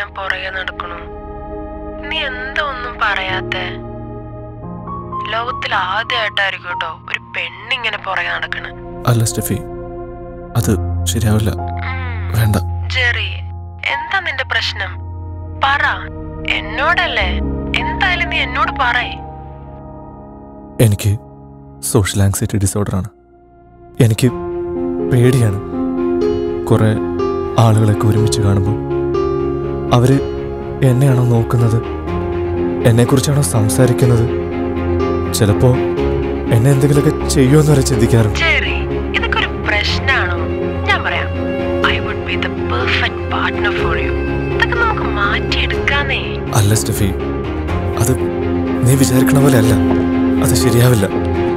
ഞാൻ പുറകെ നടക്കണു. നീ എന്താ ഒന്നും പറയാത്തെ? ലോകത്തിൽ ആദ്യമായിട്ടായിരിക്കും കേട്ടോ ഒരു പെണ്ണിങ്ങനെ പുറകെ നടക്കണ. അല്ല സ്റ്റെഫി, അത് ശരിയാവില്ല. വേണ്ട. ജെറി, എന്താ നിന്റെ പ്രശ്നം? പറ, എന്നോടല്ലേ? എന്തായാലും നീ എന്നോട് പറയ്. എനിക്ക് സോഷ്യൽ ആങ്സൈറ്റി ഡിസോർഡർ ആണ്. എനിക്ക് പേടിയാണ് കുറെ ആളുകളൊക്കെ ഒരുമിച്ച് കാണുമ്പോൾ അവര് എന്നെയാണോ നോക്കുന്നത്, എന്നെക്കുറിച്ചാണോ സംസാരിക്കുന്നത്, ചിലപ്പോ എന്നെ എന്തെങ്കിലുമൊക്കെ ചെയ്യുമെന്ന് വരെ ചിന്തിക്കാറുണ്ട്. ഇതൊക്കെ ഒരു പ്രശ്നമാണോ? ഞാൻ പറയാം, I would be the perfect partner for you. ഇതൊക്കെ നമുക്ക് മാറ്റിയെടുക്കാനേ. അല്ല സ്റ്റെഫി, അത് നീ വിചാരിക്കണ പോലെ അല്ല. അത് ശരിയാവില്ല.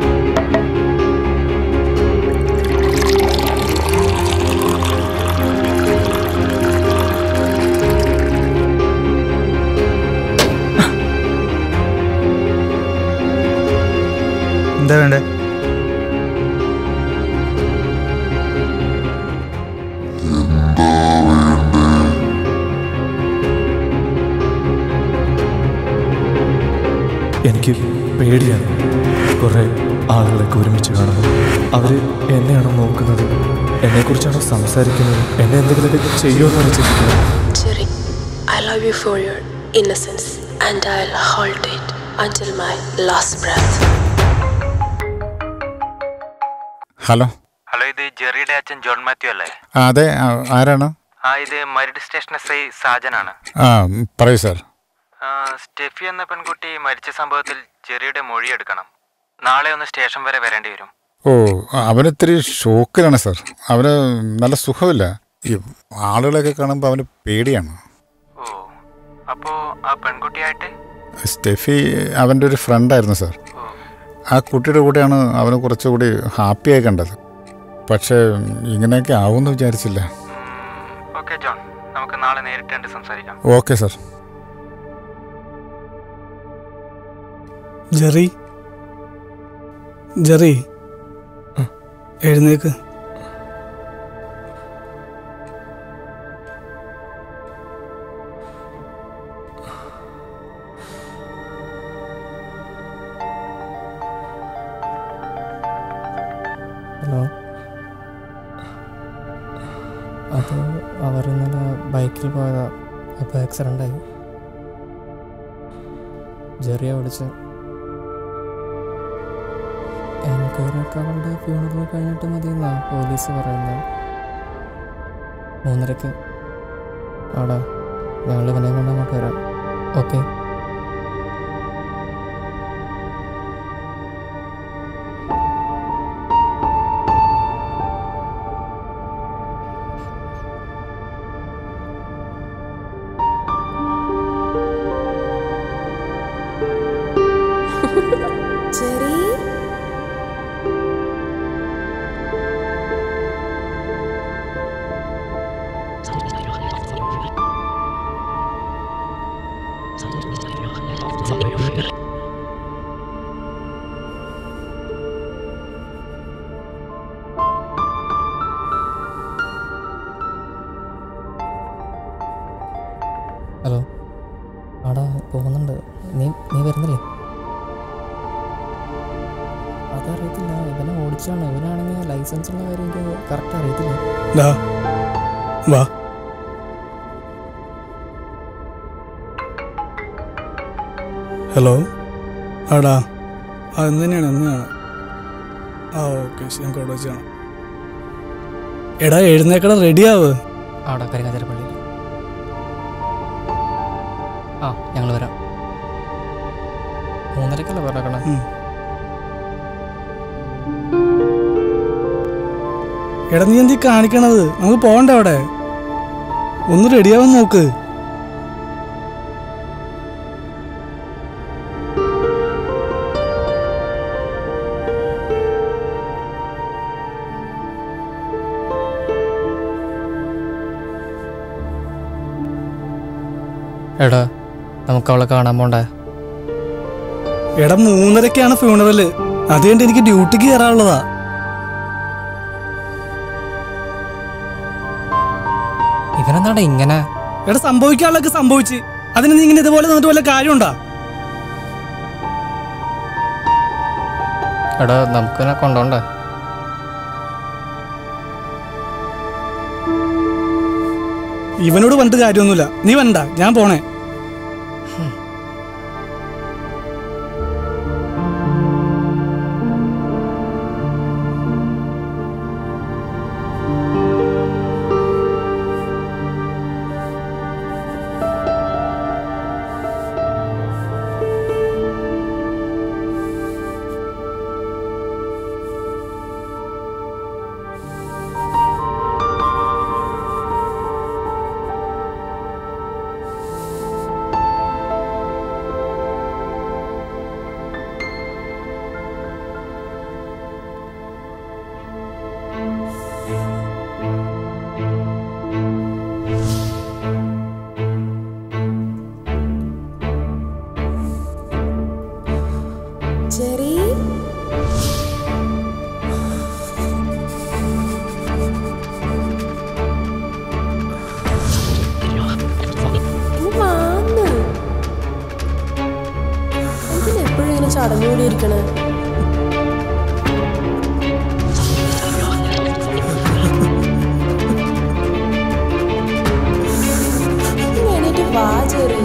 എന്താ വേണ്ടേ? എനിക്ക് പേടിയാണ് കുറെ ആളുകളൊക്കെ ഒരുമിച്ച് കാണുമ്പോൾ അവര് എന്നെയാണോ നോക്കുന്നത്, എന്നെക്കുറിച്ചാണോ സംസാരിക്കുന്നത്, എന്നെ എന്തെങ്കിലുമൊക്കെ ചെയ്യുമെന്ന് വരെ ചിന്തിക്കുന്നത്. I love you for your innocence and I'll hold it until my last breath. Hello hello, ഇത് ജെറിയുടെ അച്ഛൻ ജോൺ മാത്യു അല്ലേ? അതെ, ആരാണ്? ഇത് മരിഡ് സ്റ്റേഷൻ SI സാജനാണ്. പറയൂ സാർ. സ്റ്റെഫി എന്ന പെൺകുട്ടി മരിച്ച സംഭവത്തിൽ ജെറിയുടെ മൊഴി എടുക്കണം. നാളെ ഒന്ന് സ്റ്റേഷൻ വരെ വരേണ്ടി വരും. ഓ, അവനിത്തിരി ഷോക്കിലാണ് സാർ. അവന് നല്ല സുഖമില്ല. ഈ ആളുകളൊക്കെ കാണുമ്പോൾ അവന് പേടിയാണ്. ഓ, അപ്പോ ആ പെൺകുട്ടിയായിട്ട്? സ്റ്റെഫി അവൻ്റെ ഒരു ഫ്രണ്ടായിരുന്നു സാർ. ആ കുട്ടിയുടെ കൂടെയാണ് അവന് കുറച്ചുകൂടി ഹാപ്പിയായി കണ്ടത്. പക്ഷേ ഇങ്ങനെയൊക്കെ ആവുമെന്ന് വിചാരിച്ചില്ല. ഓക്കെ ജോൺ, നമുക്ക് നാളെ നേരിട്ട് കണ്ട് സംസാരിക്കാം. Okay sir. ജെറി, ജെറി എഴുന്നേക്ക്. ഹലോ, അത് അവർ ഇന്നലെ ബൈക്കിൽ പോയതാ. അപ്പോൾ ആക്സിഡൻ്റായി. ജെറിയെ വിളിച്ച് എൻക്വയറി ഒക്കെ അവളുടെ ഫ്യൂണറൽ കഴിഞ്ഞിട്ട് മതി എന്നാണ് പോലീസ് പറയുന്നത്. 3:30 ആടാ, ഞങ്ങൾ ഇവനെ കൊണ്ട് അങ്ങോട്ട് വരാം. ഓക്കെ. ഹലോ, ആടാ പോകുന്നുണ്ട്. നീ വരുന്നില്ലേ? അതറിയത്തില്ല, ഇവനെ ഓടിച്ചാണ്. ഇവനാണെങ്കിൽ ലൈസൻസുള്ള കാര്യം എനിക്ക് കറക്റ്റ് അറിയത്തില്ല. വാ. ഹലോ, ആടാ, എന്ന് തന്നെയാണ്. ഓക്കെ, ഞങ്ങൾക്ക് അവിടെ വെച്ചാണ്. എടാ എഴുന്നേക്കട, റെഡിയാവ്. ആടാ, കരിങ്ങാതിരപ്പള്ളി. ഞങ്ങൾ വരാം. 3:30 പറഞ്ഞേക്കണേ. എടാ, നീ എന്തി കാണിക്കണത്? നമുക്ക് പോകണ്ട അവിടെ. ഒന്ന് റെഡിയാവാൻ നോക്ക്. എടാ, നമുക്ക് അവളെ കാണാൻ പോണ്ടേ? എടാ, 3:30 ഫ്യൂണറല്. അതുകൊണ്ട് എനിക്ക് ഡ്യൂട്ടിക്ക് കയറാനുള്ളതാ. ഇവനെന്താടാ ഇങ്ങനെ? എടാ സംഭവിക്കാനുള്ളതൊക്കെ സംഭവിച്ച് അതിന് നീ ഇങ്ങനെ ഇതുപോലെ നിന്നിട്ട് വല്ല കാര്യമുണ്ടാ? എടാ നമുക്കിനെ കൊണ്ടോണ്ടേ? ഇവനോട് പറഞ്ഞിട്ട് കാര്യമൊന്നുമില്ല, നീ വരണ്ട, ഞാൻ പോണേ. ചടഞ്ഞുകൂടിയിരിക്കണേ. എണീറ്റ് വാ ചെറി.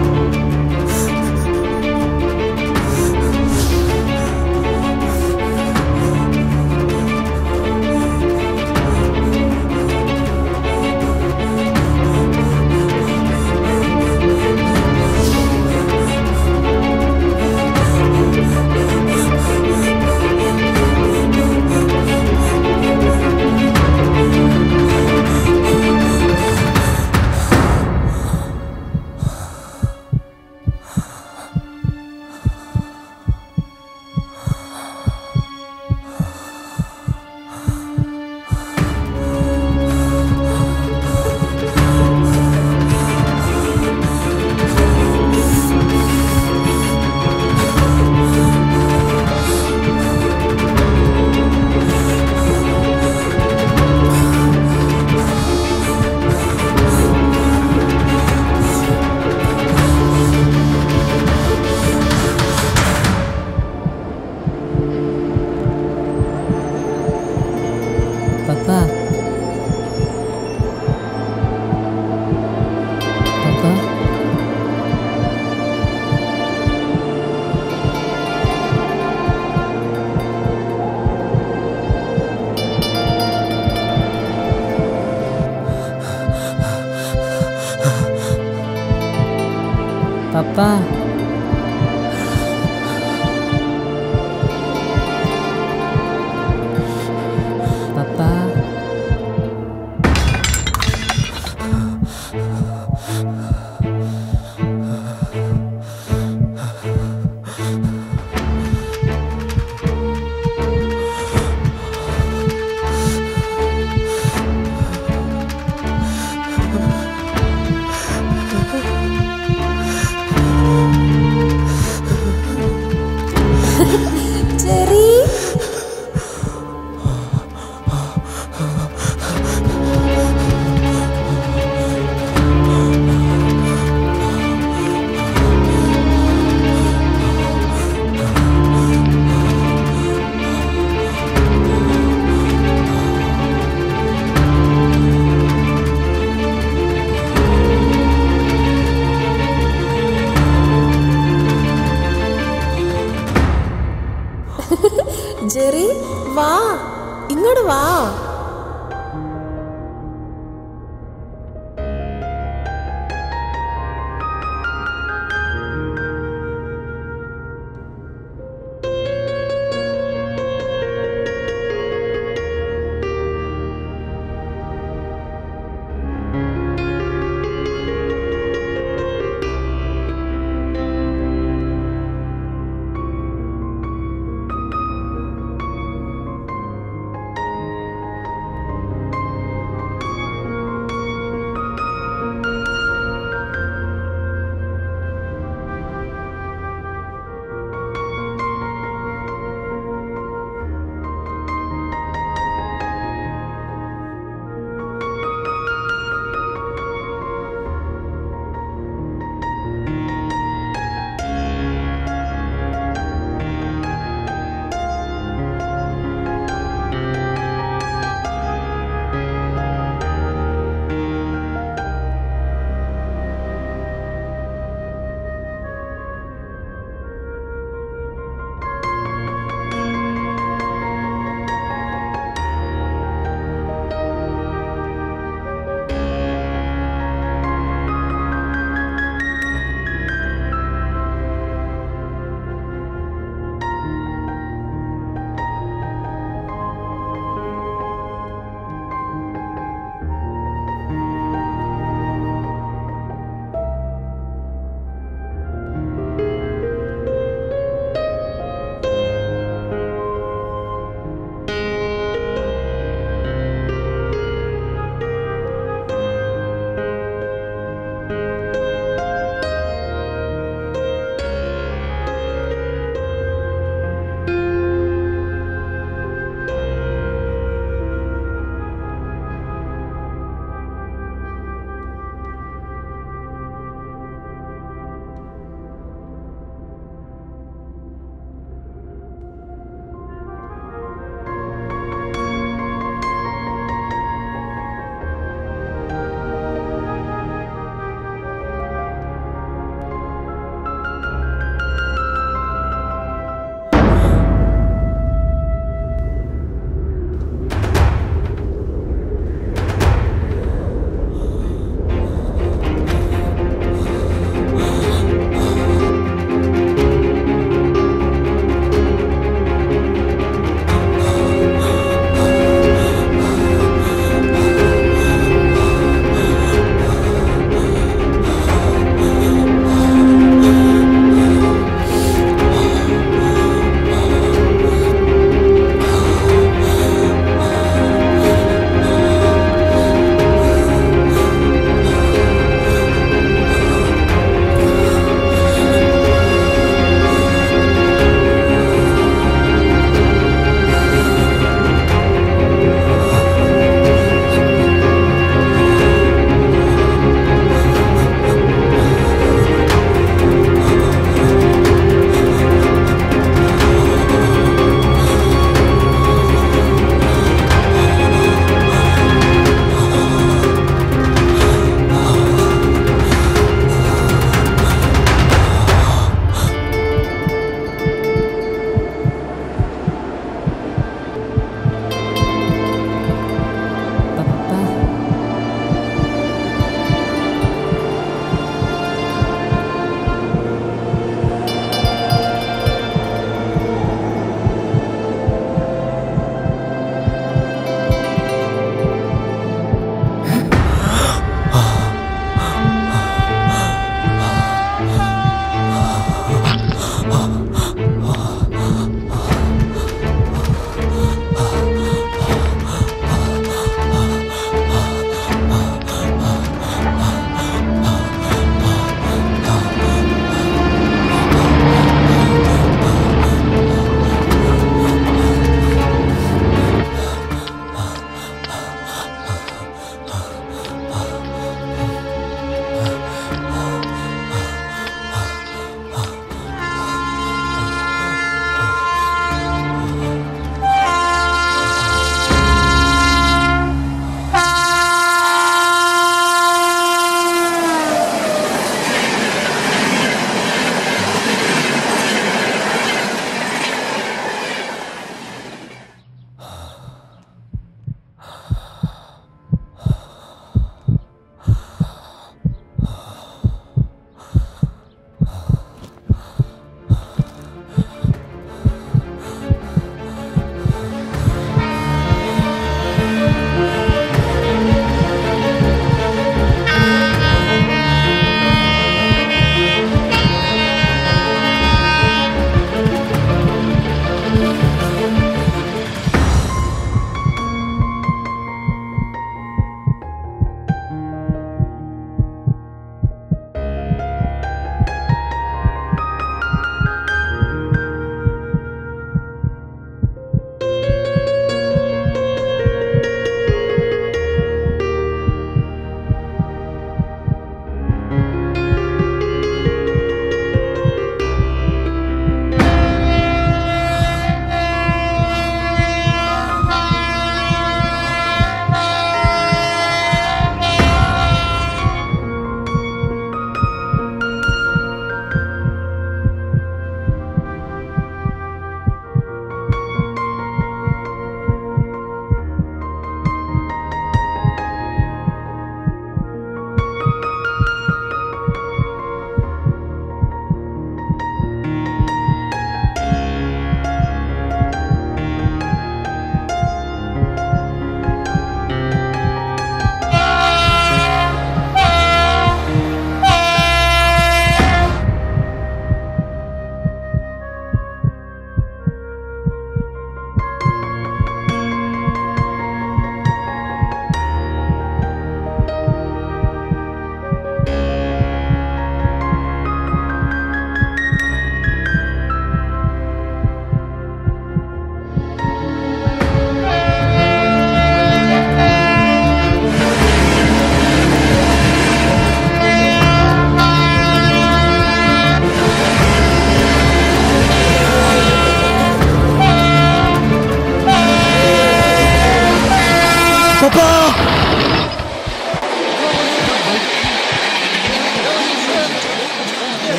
പപ്പാ പപ്പാ ജെറി വാ, ഇങ്ങോട്ട് വാ.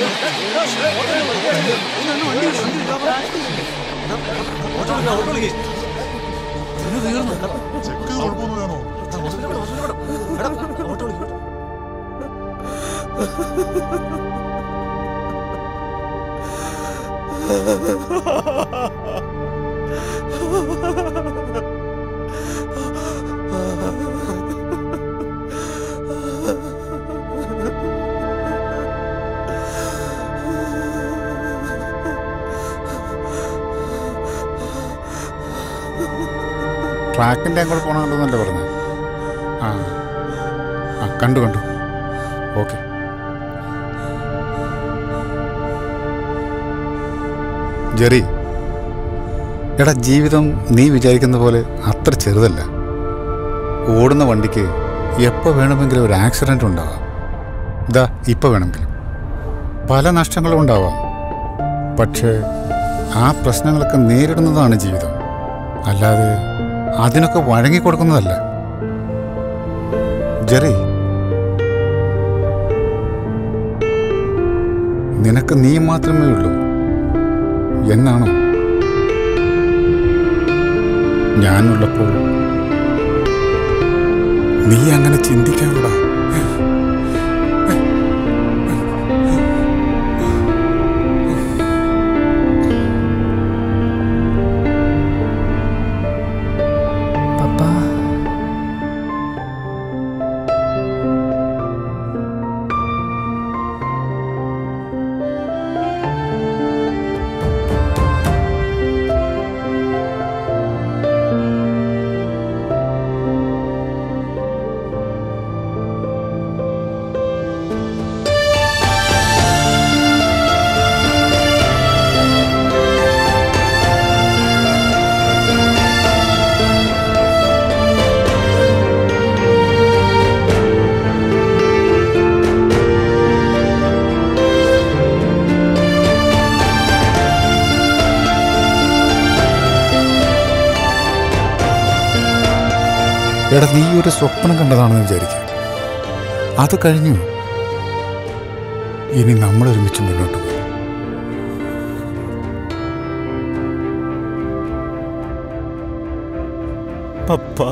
ട്രാക്കിൻ്റെ അങ്ങോട്ട് പോകണമെന്നല്ലേ പറഞ്ഞത്? ആ ആ കണ്ടു ഓക്കെ. ജെറി, എടാ, ജീവിതം നീ വിചാരിക്കുന്ന പോലെ അത്ര ചെറുതല്ല. ഓടുന്ന വണ്ടിക്ക് എപ്പോൾ വേണമെങ്കിലും ഒരു ആക്സിഡൻ്റ് ഉണ്ടാവാം. ഇതാ ഇപ്പോൾ വേണമെങ്കിലും പല നഷ്ടങ്ങളും ഉണ്ടാവാം. പക്ഷേ ആ പ്രശ്നങ്ങളൊക്കെ നേരിടുന്നതാണ് ജീവിതം, അല്ലാതെ അതിനൊക്കെ വഴങ്ങിക്കൊടുക്കുന്നതല്ല. ജെറി, നിനക്ക് നീ മാത്രമേ ഉള്ളൂ എന്നാണോ? ഞാനുള്ളപ്പോൾ നീ അങ്ങനെ ചിന്തിക്കാവിടാ. എടാ, നീ ഒരു സ്വപ്നം കണ്ടതാണെന്ന് വിചാരിക്കുക. അത് കഴിഞ്ഞു. ഇനി നമ്മൾ ഒരുമിച്ച് മുന്നോട്ട് പോകും. പപ്പ,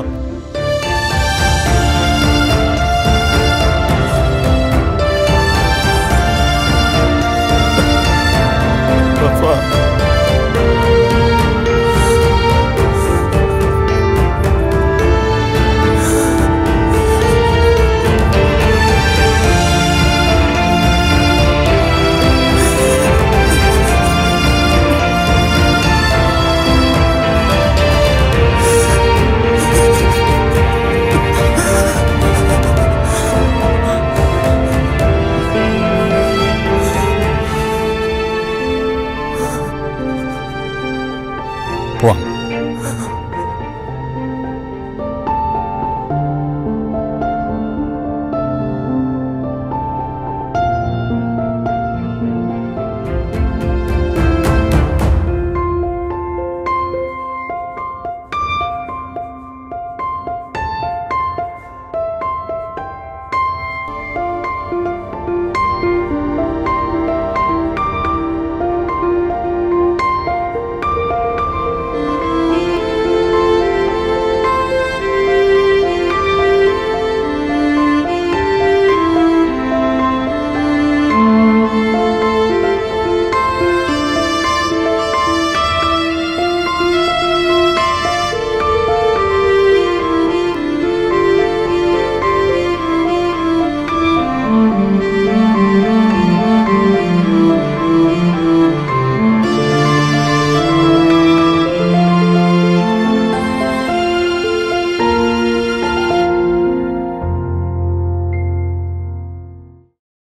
പോവാം.